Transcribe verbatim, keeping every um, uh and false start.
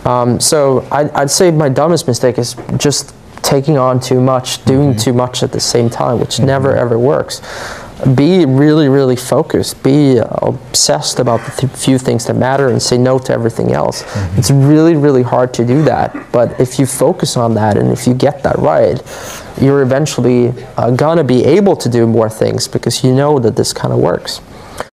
Um, so I'd, I'd say my dumbest mistake is just taking on too much, doing mm-hmm. too much at the same time, which mm-hmm. never ever works. Be really, really focused. Be obsessed about the th few things that matter and say no to everything else. Mm-hmm. It's really, really hard to do that. But if you focus on that and if you get that right, you're eventually uh, gonna be able to do more things because you know that this kind of works.